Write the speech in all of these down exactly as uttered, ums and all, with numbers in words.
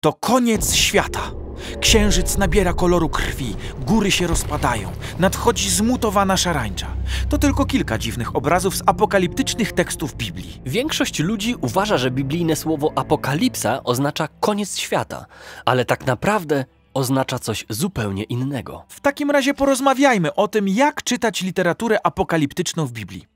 To koniec świata. Księżyc nabiera koloru krwi, góry się rozpadają, nadchodzi zmutowana szarańcza. To tylko kilka dziwnych obrazów z apokaliptycznych tekstów Biblii. Większość ludzi uważa, że biblijne słowo apokalipsa oznacza koniec świata, ale tak naprawdę oznacza coś zupełnie innego. W takim razie porozmawiajmy o tym, jak czytać literaturę apokaliptyczną w Biblii.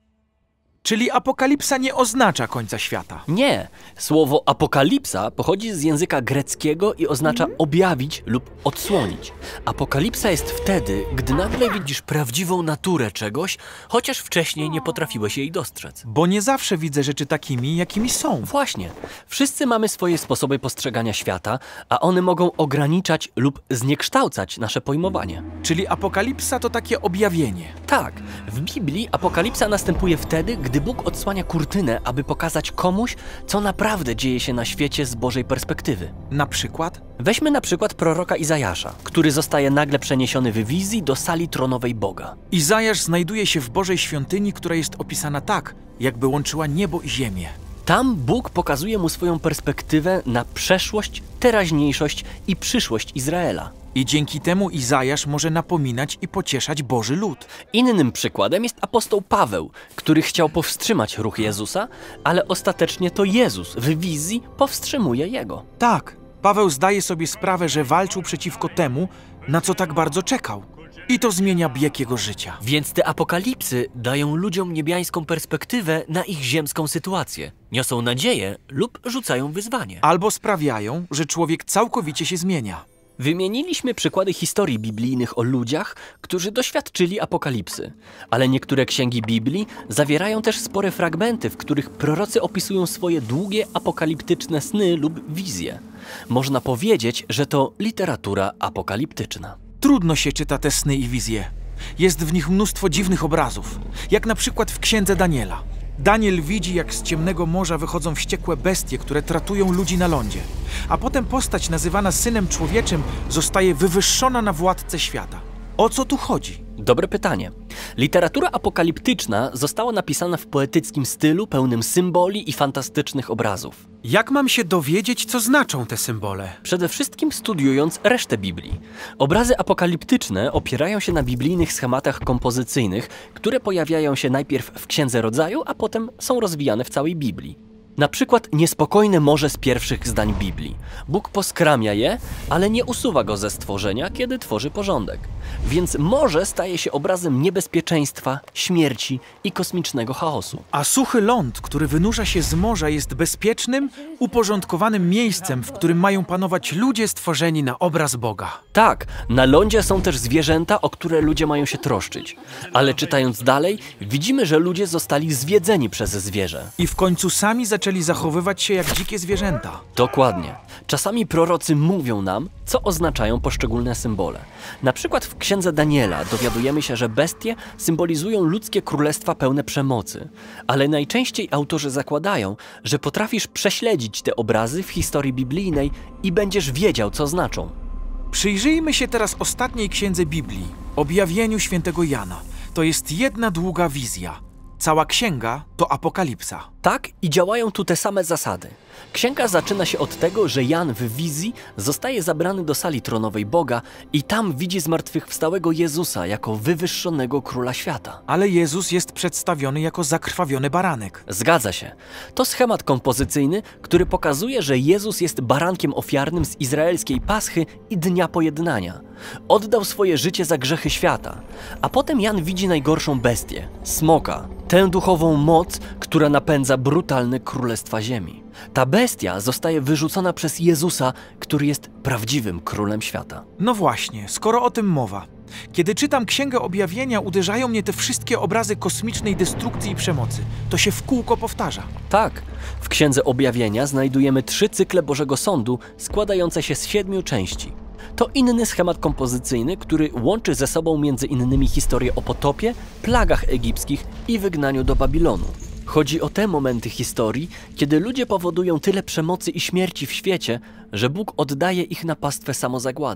Czyli apokalipsa nie oznacza końca świata. Nie. Słowo apokalipsa pochodzi z języka greckiego i oznacza objawić lub odsłonić. Apokalipsa jest wtedy, gdy nagle widzisz prawdziwą naturę czegoś, chociaż wcześniej nie potrafiłeś jej dostrzec. Bo nie zawsze widzę rzeczy takimi, jakimi są. Właśnie. Wszyscy mamy swoje sposoby postrzegania świata, a one mogą ograniczać lub zniekształcać nasze pojmowanie. Czyli apokalipsa to takie objawienie. Tak. W Biblii apokalipsa następuje wtedy, gdy Bóg odsłania kurtynę, aby pokazać komuś, co naprawdę dzieje się na świecie z Bożej perspektywy. Na przykład? Weźmy na przykład proroka Izajasza, który zostaje nagle przeniesiony w wizji do sali tronowej Boga. Izajasz znajduje się w Bożej świątyni, która jest opisana tak, jakby łączyła niebo i ziemię. Tam Bóg pokazuje mu swoją perspektywę na przeszłość, teraźniejszość i przyszłość Izraela. I dzięki temu Izajasz może napominać i pocieszać Boży lud. Innym przykładem jest apostoł Paweł, który chciał powstrzymać ruch Jezusa, ale ostatecznie to Jezus w wizji powstrzymuje jego. Tak, Paweł zdaje sobie sprawę, że walczył przeciwko temu, na co tak bardzo czekał. I to zmienia bieg jego życia. Więc te apokalipsy dają ludziom niebiańską perspektywę na ich ziemską sytuację. Niosą nadzieję lub rzucają wyzwanie. Albo sprawiają, że człowiek całkowicie się zmienia. Wymieniliśmy przykłady historii biblijnych o ludziach, którzy doświadczyli apokalipsy. Ale niektóre księgi Biblii zawierają też spore fragmenty, w których prorocy opisują swoje długie apokaliptyczne sny lub wizje. Można powiedzieć, że to literatura apokaliptyczna. Trudno się czyta te sny i wizje. Jest w nich mnóstwo dziwnych obrazów, jak na przykład w księdze Daniela. Daniel widzi, jak z ciemnego morza wychodzą wściekłe bestie, które tratują ludzi na lądzie. A potem postać nazywana Synem Człowieczym zostaje wywyższona na władcę świata. O co tu chodzi? Dobre pytanie. Literatura apokaliptyczna została napisana w poetyckim stylu, pełnym symboli i fantastycznych obrazów. Jak mam się dowiedzieć, co znaczą te symbole? Przede wszystkim studiując resztę Biblii. Obrazy apokaliptyczne opierają się na biblijnych schematach kompozycyjnych, które pojawiają się najpierw w Księdze Rodzaju, a potem są rozwijane w całej Biblii. Na przykład niespokojne morze z pierwszych zdań Biblii. Bóg poskramia je, ale nie usuwa go ze stworzenia, kiedy tworzy porządek. Więc morze staje się obrazem niebezpieczeństwa, śmierci i kosmicznego chaosu. A suchy ląd, który wynurza się z morza, jest bezpiecznym, uporządkowanym miejscem, w którym mają panować ludzie stworzeni na obraz Boga. Tak, na lądzie są też zwierzęta, o które ludzie mają się troszczyć. Ale czytając dalej, widzimy, że ludzie zostali zwiedzeni przez zwierzę. I w końcu sami zaczęli zachowywać się jak dzikie zwierzęta. Dokładnie. Czasami prorocy mówią nam, co oznaczają poszczególne symbole. Na przykład w Księdze Daniela dowiadujemy się, że bestie symbolizują ludzkie królestwa pełne przemocy. Ale najczęściej autorzy zakładają, że potrafisz prześledzić te obrazy w historii biblijnej i będziesz wiedział, co znaczą. Przyjrzyjmy się teraz ostatniej księdze Biblii, Objawieniu świętego Jana. To jest jedna długa wizja. Cała księga to apokalipsa. Tak, i działają tu te same zasady. Księga zaczyna się od tego, że Jan w wizji zostaje zabrany do sali tronowej Boga i tam widzi zmartwychwstałego Jezusa jako wywyższonego króla świata. Ale Jezus jest przedstawiony jako zakrwawiony baranek. Zgadza się. To schemat kompozycyjny, który pokazuje, że Jezus jest barankiem ofiarnym z izraelskiej Paschy i Dnia Pojednania. Oddał swoje życie za grzechy świata. A potem Jan widzi najgorszą bestię, smoka, tę duchową moc, która napędza brutalne królestwa ziemi. Ta bestia zostaje wyrzucona przez Jezusa, który jest prawdziwym królem świata. No właśnie, skoro o tym mowa. Kiedy czytam Księgę Objawienia, uderzają mnie te wszystkie obrazy kosmicznej destrukcji i przemocy. To się w kółko powtarza. Tak, w Księdze Objawienia znajdujemy trzy cykle Bożego Sądu składające się z siedmiu części. To inny schemat kompozycyjny, który łączy ze sobą między innymi historię o potopie, plagach egipskich i wygnaniu do Babilonu. Chodzi o te momenty historii, kiedy ludzie powodują tyle przemocy i śmierci w świecie, że Bóg oddaje ich na pastwę samozagłady.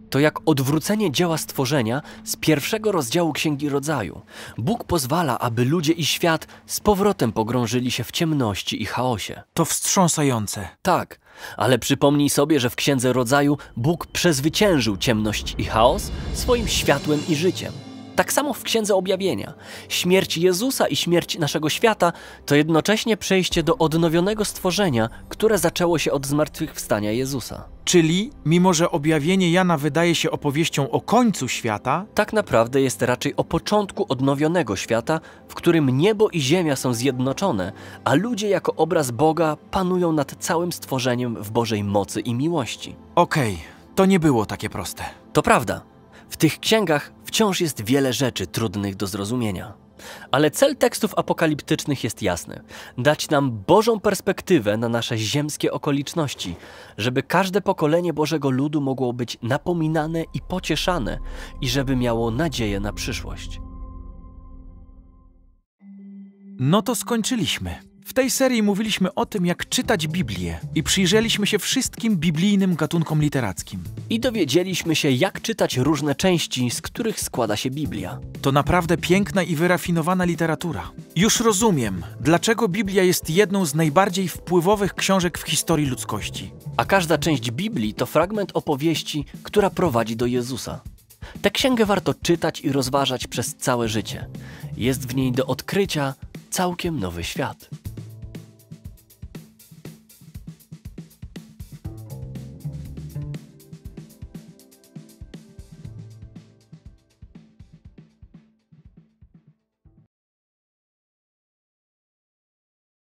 To jak odwrócenie dzieła stworzenia z pierwszego rozdziału Księgi Rodzaju. Bóg pozwala, aby ludzie i świat z powrotem pogrążyli się w ciemności i chaosie. To wstrząsające. Tak, ale przypomnij sobie, że w Księdze Rodzaju Bóg przezwyciężył ciemność i chaos swoim światłem i życiem. Tak samo w Księdze Objawienia. Śmierć Jezusa i śmierć naszego świata to jednocześnie przejście do odnowionego stworzenia, które zaczęło się od zmartwychwstania Jezusa. Czyli, mimo że objawienie Jana wydaje się opowieścią o końcu świata, Tak naprawdę jest raczej o początku odnowionego świata, w którym niebo i ziemia są zjednoczone, a ludzie jako obraz Boga panują nad całym stworzeniem w Bożej mocy i miłości. okej, to nie było takie proste. To prawda. W tych księgach wciąż jest wiele rzeczy trudnych do zrozumienia. Ale cel tekstów apokaliptycznych jest jasny. Dać nam Bożą perspektywę na nasze ziemskie okoliczności, żeby każde pokolenie Bożego ludu mogło być napominane i pocieszane i żeby miało nadzieję na przyszłość. No to skończyliśmy. W tej serii mówiliśmy o tym, jak czytać Biblię i przyjrzeliśmy się wszystkim biblijnym gatunkom literackim. I dowiedzieliśmy się, jak czytać różne części, z których składa się Biblia. To naprawdę piękna i wyrafinowana literatura. Już rozumiem, dlaczego Biblia jest jedną z najbardziej wpływowych książek w historii ludzkości. A każda część Biblii to fragment opowieści, która prowadzi do Jezusa. Tę księgę warto czytać i rozważać przez całe życie. Jest w niej do odkrycia całkiem nowy świat.